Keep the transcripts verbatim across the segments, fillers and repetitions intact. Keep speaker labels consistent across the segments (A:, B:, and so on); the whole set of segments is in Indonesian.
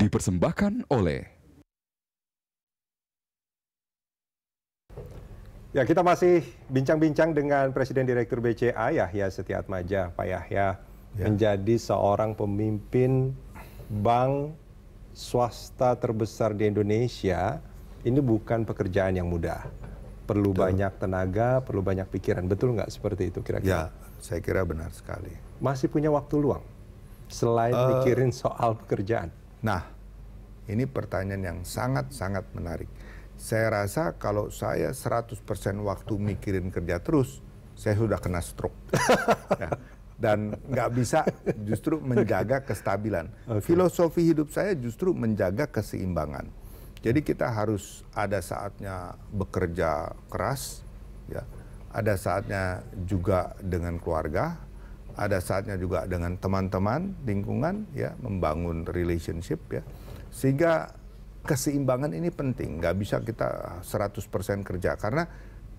A: dipersembahkan oleh...
B: Ya, kita masih bincang-bincang dengan Presiden Direktur B C A, Yahya Setiatmaja. Pak Yahya, ya, menjadi seorang pemimpin bank swasta terbesar di Indonesia, ini bukan pekerjaan yang mudah. Perlu Betul. banyak tenaga, perlu banyak pikiran. Betul nggak seperti itu kira-kira?
C: Ya, saya kira benar sekali.
B: Masih punya waktu luang selain uh, mikirin soal pekerjaan?
C: Nah, ini pertanyaan yang sangat-sangat menarik. Saya rasa kalau saya seratus persen waktu mikirin kerja terus, saya sudah kena stroke. Ya. Dan nggak bisa justru menjaga kestabilan. Okay. Filosofi hidup saya justru menjaga keseimbangan. Jadi kita harus ada saatnya bekerja keras, ya. Ada saatnya juga dengan keluarga, ada saatnya juga dengan teman-teman, lingkungan, ya, membangun relationship, ya. Sehingga keseimbangan ini penting, nggak bisa kita seratus persen kerja, karena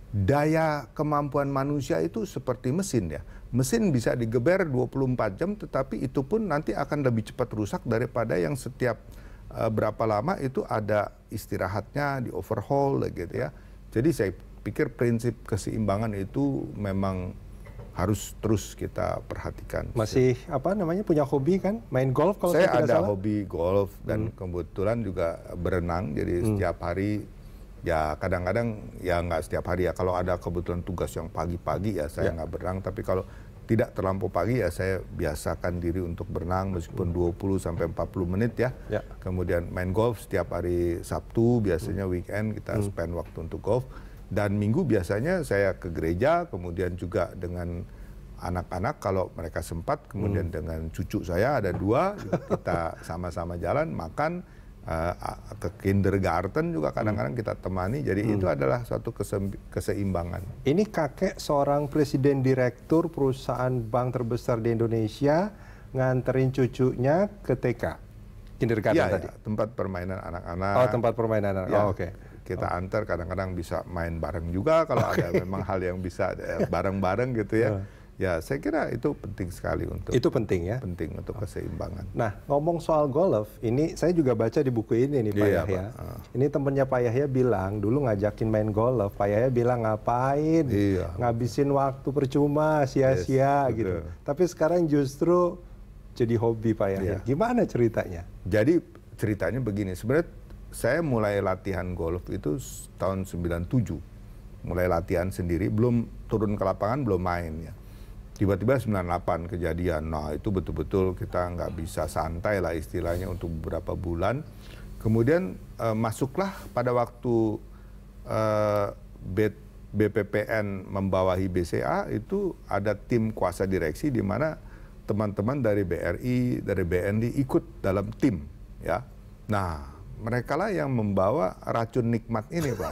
C: daya kemampuan manusia itu seperti mesin, ya. Mesin bisa digeber dua puluh empat jam, tetapi itu pun nanti akan lebih cepat rusak daripada yang setiap uh, berapa lama itu ada istirahatnya, di overhaul, gitu ya. Jadi saya pikir prinsip keseimbangan itu memang harus terus kita perhatikan.
B: Masih apa namanya, punya hobi kan? Main golf kalau
C: saya
B: tidak
C: ada
B: salah?
C: Hobi golf dan hmm. kebetulan juga berenang. Jadi hmm. setiap hari, ya kadang-kadang ya nggak setiap hari ya. Kalau ada kebetulan tugas yang pagi-pagi ya saya nggak ya. berenang. Tapi kalau tidak terlampau pagi ya saya biasakan diri untuk berenang meskipun dua puluh sampai empat puluh menit ya. ya. Kemudian main golf setiap hari Sabtu, biasanya hmm. weekend kita hmm. spend waktu untuk golf. Dan minggu biasanya saya ke gereja, kemudian juga dengan anak-anak kalau mereka sempat, kemudian hmm. dengan cucu saya ada dua, kita sama-sama jalan, makan, uh, ke kindergarten juga kadang-kadang kita temani, jadi hmm. itu adalah suatu keseimbangan.
B: Ini kakek seorang presiden direktur perusahaan bank terbesar di Indonesia, nganterin cucunya ke T K, kindergarten
C: ya,
B: tadi?
C: Ya, tempat permainan anak-anak.
B: Oh, tempat permainan anak,
C: ya.
B: oh, oke. Okay.
C: Kita
B: oh.
C: antar, kadang-kadang bisa main bareng juga kalau okay. ada memang hal yang bisa bareng-bareng gitu ya. Uh. Ya, saya kira itu penting sekali untuk
B: itu penting ya,
C: penting untuk keseimbangan.
B: Nah, ngomong soal golf, ini saya juga baca di buku ini nih Pak iya, Yahya. Pak. Uh. Ini temennya Pak Yahya bilang dulu ngajakin main golf, Pak Yahya bilang ngapain, iya. ngabisin waktu percuma, sia-sia yes, gitu. Tapi sekarang justru jadi hobi Pak Yahya. Iya. Gimana ceritanya?
C: Jadi ceritanya begini, sebenarnya saya mulai latihan golf itu tahun sembilan tujuh, mulai latihan sendiri, belum turun ke lapangan, belum main ya. Tiba-tiba sembilan delapan kejadian, nah itu betul-betul kita nggak bisa santai lah istilahnya untuk beberapa bulan. Kemudian uh, masuklah pada waktu uh, B P P N membawahi B C A, itu ada tim kuasa direksi di mana teman-teman dari B R I, dari B N D ikut dalam tim, ya. Nah, mereka lah yang membawa racun nikmat ini, Pak.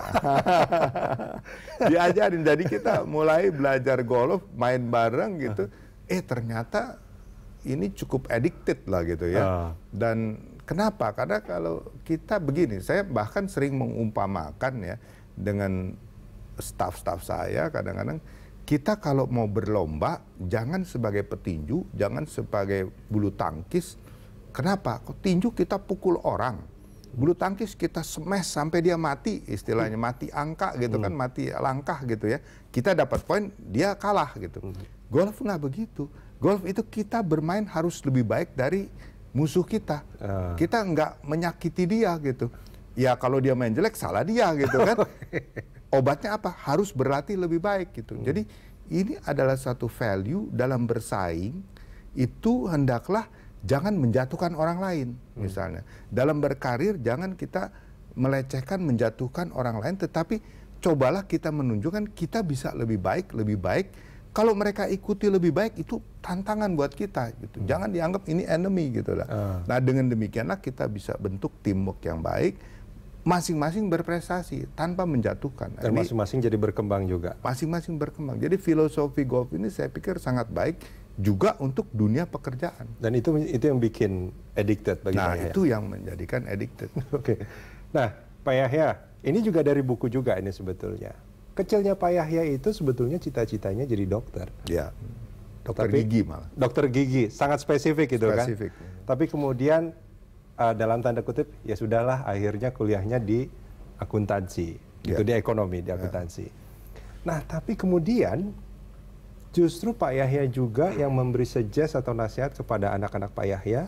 C: Diajarin, jadi kita mulai belajar golf, main bareng gitu. Eh ternyata ini cukup addicted lah gitu ya. Dan kenapa? Karena kalau kita begini, saya bahkan sering mengumpamakan ya dengan staf-staf saya kadang-kadang, kita kalau mau berlomba jangan sebagai petinju, jangan sebagai bulu tangkis. Kenapa? Kok tinju kita pukul orang. Bulu tangkis kita smash sampai dia mati, istilahnya mati angka gitu kan, mati langkah gitu ya. Kita dapat poin, dia kalah gitu. Golf nggak begitu. Golf itu kita bermain harus lebih baik dari musuh kita. Kita nggak menyakiti dia gitu. Ya kalau dia main jelek, salah dia gitu kan. Obatnya apa? Harus berlatih lebih baik gitu. Jadi ini adalah satu value dalam bersaing, itu hendaklah jangan menjatuhkan orang lain, misalnya. Hmm. Dalam berkarir, jangan kita melecehkan, menjatuhkan orang lain, tetapi cobalah kita menunjukkan kita bisa lebih baik, lebih baik. Kalau mereka ikuti lebih baik, itu tantangan buat kita. Gitu. Hmm. Jangan dianggap ini enemy, gitu lah. Uh. Nah, dengan demikianlah kita bisa bentuk teamwork yang baik, masing-masing berprestasi, tanpa menjatuhkan.
B: Dan masing-masing jadi berkembang juga.
C: Masing-masing berkembang. Jadi filosofi golf ini saya pikir sangat baik, juga untuk dunia pekerjaan.
B: Dan itu itu yang bikin addicted bagi
C: nah,
B: Pak Yahya.
C: Nah, itu yang menjadikan addicted.
B: Oke. Okay. Nah, Pak Yahya, ini juga dari buku juga ini sebetulnya. Kecilnya Pak Yahya itu sebetulnya cita-citanya jadi dokter.
C: Ya. Dokter
B: Tapi,
C: gigi malah.
B: Dokter gigi, sangat spesifik itu kan.
C: Spesifik.
B: Tapi kemudian uh, dalam tanda kutip ya sudahlah akhirnya kuliahnya di akuntansi, gitu
C: Ya.
B: di ekonomi, di akuntansi. Nah, tapi kemudian justru Pak Yahya juga yang memberi suggest atau nasihat kepada anak-anak Pak Yahya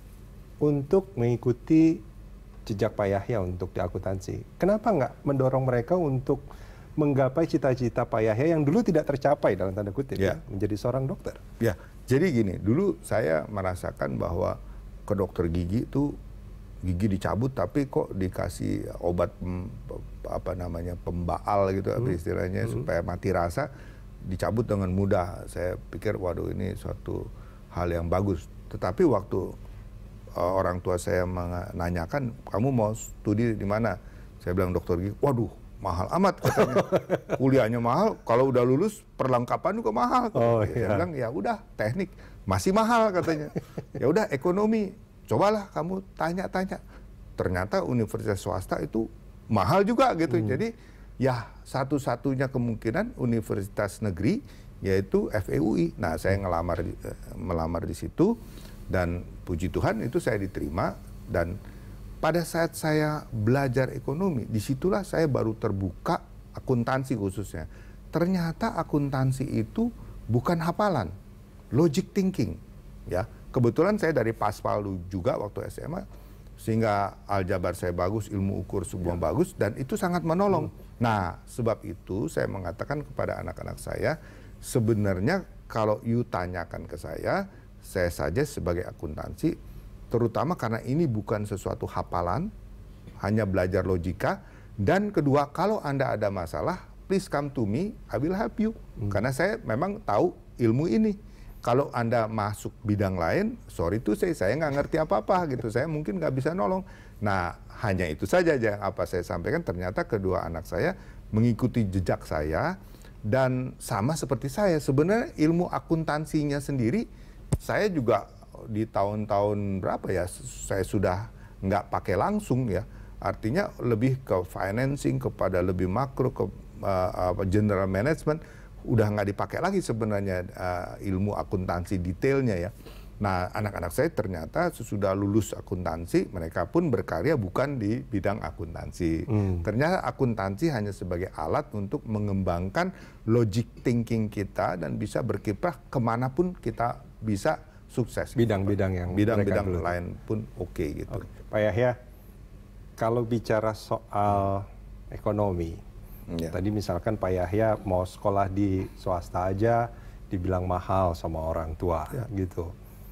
B: untuk mengikuti jejak Pak Yahya untuk di akuntansi. Kenapa nggak mendorong mereka untuk menggapai cita-cita Pak Yahya yang dulu tidak tercapai dalam tanda kutip
C: Ya.
B: ya, menjadi seorang dokter?
C: Ya, jadi gini, dulu saya merasakan bahwa ke dokter gigi itu gigi dicabut tapi kok dikasih obat pem- apa namanya pembaal gitu apa
B: Hmm.
C: istilahnya
B: Hmm.
C: supaya mati rasa, dicabut dengan mudah. Saya pikir waduh ini suatu hal yang bagus. Tetapi waktu uh, orang tua saya menanyakan kamu mau studi di mana? Saya bilang dokter gigi. Waduh, mahal amat katanya. Kuliahnya mahal, kalau udah lulus perlengkapan juga mahal.
B: Oh,
C: Ya, saya
B: iya.
C: bilang ya udah teknik masih mahal katanya. Ya udah ekonomi, cobalah kamu tanya-tanya. Ternyata universitas swasta itu mahal juga gitu.
B: Hmm.
C: Jadi ya satu-satunya kemungkinan universitas negeri yaitu F E U I. Nah, saya ngelamar di, eh, melamar di situ dan puji Tuhan itu saya diterima. Dan pada saat saya belajar ekonomi, disitulah saya baru terbuka akuntansi khususnya. Ternyata akuntansi itu bukan hafalan, logic thinking. Ya, kebetulan saya dari Paspal juga waktu S M A, sehingga aljabar saya bagus, ilmu ukur semua
B: Ya.
C: bagus, dan itu sangat menolong.
B: Hmm.
C: Nah, sebab itu saya mengatakan kepada anak-anak saya, sebenarnya kalau you tanyakan ke saya, saya saja sebagai akuntansi, terutama karena ini bukan sesuatu hafalan, hanya belajar logika. Dan kedua, kalau Anda ada masalah, please come to me, I will help you.
B: Hmm.
C: Karena saya memang tahu ilmu ini. Kalau Anda masuk bidang lain, sorry to say, saya nggak ngerti apa-apa gitu. Saya mungkin nggak bisa nolong. Nah, hanya itu saja yang apa saya sampaikan. Ternyata kedua anak saya mengikuti jejak saya. Dan sama seperti saya, sebenarnya ilmu akuntansinya sendiri, saya juga di tahun-tahun berapa ya, saya sudah nggak pakai langsung ya. Artinya lebih ke financing, kepada lebih makro, ke uh, apa, general management, udah nggak dipakai lagi sebenarnya uh, ilmu akuntansi detailnya ya. Nah, anak-anak saya ternyata sesudah lulus akuntansi, mereka pun berkarya bukan di bidang akuntansi.
B: Hmm.
C: Ternyata akuntansi hanya sebagai alat untuk mengembangkan logic thinking kita dan bisa berkiprah kemanapun kita bisa sukses.
B: Bidang-bidang yang
C: Bidang-bidang
B: mereka geluti.
C: lain pun oke gitu.
B: Oke. Pak Yahya, kalau bicara soal ekonomi,
C: Ya.
B: tadi misalkan Pak Yahya mau sekolah di swasta aja dibilang mahal sama orang tua,
C: Ya.
B: gitu.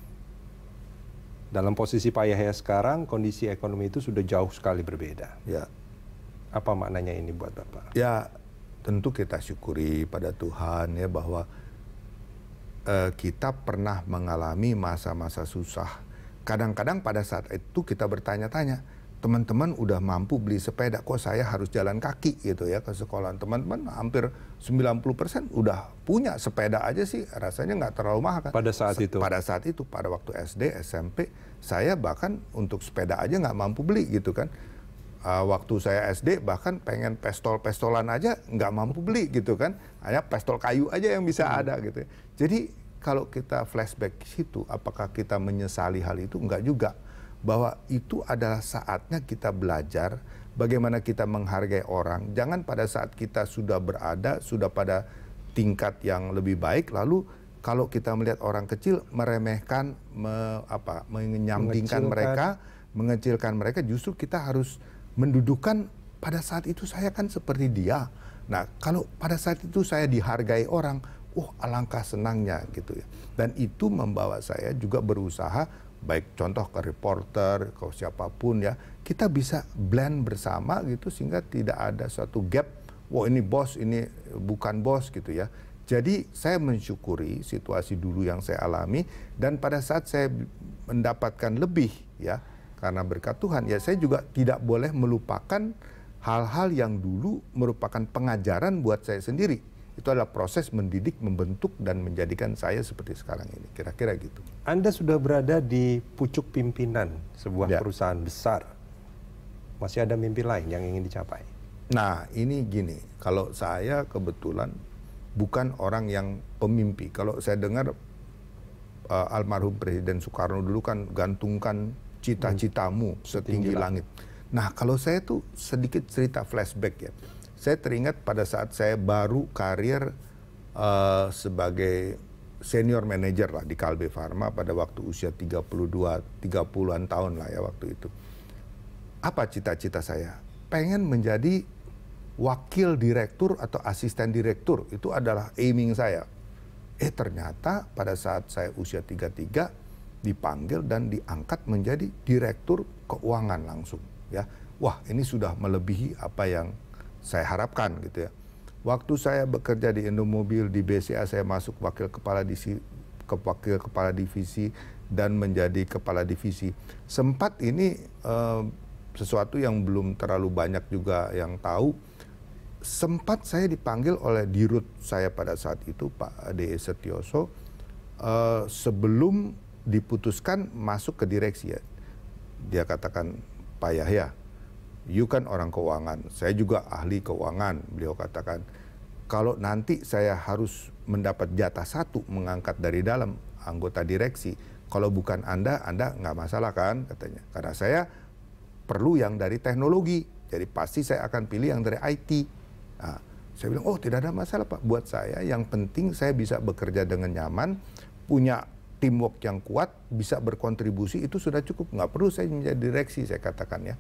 B: Dalam posisi Pak Yahya sekarang, kondisi ekonomi itu sudah jauh sekali berbeda.
C: Ya.
B: Apa maknanya ini buat Bapak?
C: Ya, tentu kita syukuri pada Tuhan ya bahwa eh, kita pernah mengalami masa-masa susah. Kadang-kadang pada saat itu kita bertanya-tanya, teman-teman udah mampu beli sepeda, kok saya harus jalan kaki gitu ya ke sekolah. Teman-teman hampir sembilan puluh persen udah punya sepeda aja sih, rasanya nggak terlalu mahal kan.
B: Pada saat itu?
C: Pada saat itu, pada waktu S D, S M P, saya bahkan untuk sepeda aja nggak mampu beli gitu kan. Uh, waktu saya S D bahkan pengen pistol-pistolan aja nggak mampu beli gitu kan. Hanya pistol kayu aja yang bisa hmm. ada gitu. Jadi kalau kita flashback ke situ, apakah kita menyesali hal itu? Enggak juga. Bahwa itu adalah saatnya kita belajar bagaimana kita menghargai orang. Jangan pada saat kita sudah berada, sudah pada tingkat yang lebih baik, lalu kalau kita melihat orang kecil meremehkan, me, apa, menyampingkan mereka, mengecilkan mereka, justru kita harus mendudukan pada saat itu saya kan seperti dia. Nah, kalau pada saat itu saya dihargai orang, oh alangkah senangnya gitu ya. Dan itu membawa saya juga berusaha, baik contoh ke reporter, ke siapapun ya, kita bisa blend bersama gitu sehingga tidak ada suatu gap, wah ini bos, ini bukan bos gitu ya. Jadi saya mensyukuri situasi dulu yang saya alami, dan pada saat saya mendapatkan lebih ya, karena berkat Tuhan ya, saya juga tidak boleh melupakan hal-hal yang dulu merupakan pengajaran buat saya sendiri. Itu adalah proses mendidik, membentuk, dan menjadikan saya seperti sekarang ini. Kira-kira gitu.
B: Anda sudah berada di pucuk pimpinan sebuah
C: Ya.
B: perusahaan besar. Masih ada mimpi lain yang ingin dicapai?
C: Nah, ini gini. Kalau saya kebetulan bukan orang yang pemimpi. Kalau saya dengar uh, almarhum Presiden Soekarno dulu kan gantungkan cita-citamu setinggi langit. Nah, kalau saya tuh sedikit cerita flashback ya. Saya teringat pada saat saya baru karir uh, sebagai senior manager lah di Kalbe Farma pada waktu usia tiga puluh dua, tiga puluhan tahun lah ya waktu itu. Apa cita-cita saya? Pengen menjadi wakil direktur atau asisten direktur, itu adalah aiming saya. Eh ternyata pada saat saya usia tiga puluh tiga dipanggil dan diangkat menjadi direktur keuangan langsung ya. Wah, ini sudah melebihi apa yang saya harapkan gitu ya. Waktu saya bekerja di Indomobil, di B C A saya masuk wakil kepala divisi, ke wakil kepala divisi dan menjadi kepala divisi. Sempat ini eh, sesuatu yang belum terlalu banyak juga yang tahu. Sempat saya dipanggil oleh dirut saya pada saat itu, Pak D E Setioso, uh, sebelum diputuskan masuk ke direksi ya. Dia katakan, Pak Yahya, you kan orang keuangan, saya juga ahli keuangan. Beliau katakan, kalau nanti saya harus mendapat jatah satu mengangkat dari dalam anggota direksi, kalau bukan Anda, Anda nggak masalah kan, katanya. Karena saya perlu yang dari teknologi, jadi pasti saya akan pilih yang dari I T. Nah, saya bilang, oh tidak ada masalah Pak, buat saya yang penting saya bisa bekerja dengan nyaman, punya teamwork yang kuat, bisa berkontribusi, itu sudah cukup, nggak perlu saya menjadi direksi, saya katakan ya.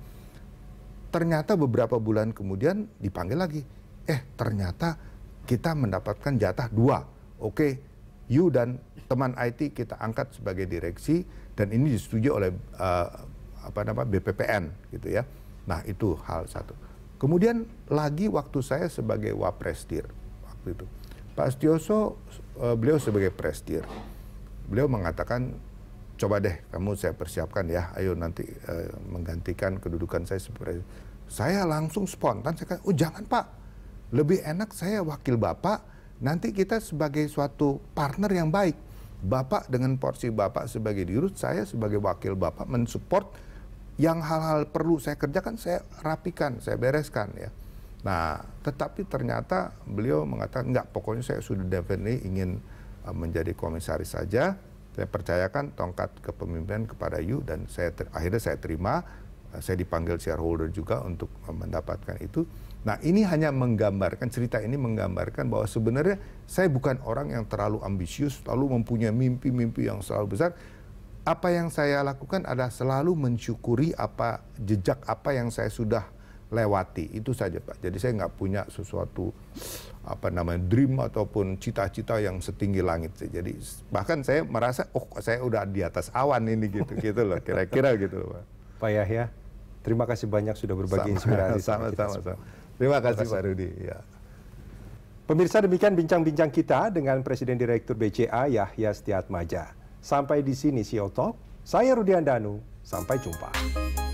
C: Ternyata beberapa bulan kemudian dipanggil lagi, eh ternyata kita mendapatkan jatah dua, oke, you dan teman I T kita angkat sebagai direksi, dan ini disetujui oleh uh, apa namanya B P P N gitu ya. Nah itu hal satu. Kemudian lagi waktu saya sebagai Wapresdir waktu itu, Pak Setioso uh, beliau sebagai Presdir, beliau mengatakan coba deh kamu saya persiapkan ya, ayo nanti uh, menggantikan kedudukan saya sebagai. Saya langsung spontan saya kata, oh jangan Pak, lebih enak saya wakil Bapak, nanti kita sebagai suatu partner yang baik, Bapak dengan porsi Bapak sebagai dirut, saya sebagai wakil Bapak mensupport. Yang hal-hal perlu saya kerjakan, saya rapikan, saya bereskan ya. Nah, tetapi ternyata beliau mengatakan, enggak, pokoknya saya sudah definitely ingin uh, menjadi komisaris saja. Saya percayakan tongkat kepemimpinan kepada you, dan saya ter akhirnya saya terima. Uh, saya dipanggil shareholder juga untuk uh, mendapatkan itu. Nah, ini hanya menggambarkan, cerita ini menggambarkan bahwa sebenarnya saya bukan orang yang terlalu ambisius, lalu mempunyai mimpi-mimpi yang selalu besar. Apa yang saya lakukan adalah selalu mensyukuri apa jejak apa yang saya sudah lewati, itu saja Pak. Jadi saya nggak punya sesuatu apa namanya dream ataupun cita-cita yang setinggi langit. Jadi bahkan saya merasa oh saya udah di atas awan ini gitu gitu loh, kira-kira gitu loh Pak.
B: Pak Yahya, terima kasih banyak sudah berbagi
C: sama,
B: inspirasi
C: sama, sama, sama. Terima kasih Pak Rudi. Ya.
B: Pemirsa, demikian bincang-bincang kita dengan Presiden Direktur B C A Yahya Setiatmaja. Sampai di sini C E O Talk, saya Rudi Andanu, sampai jumpa.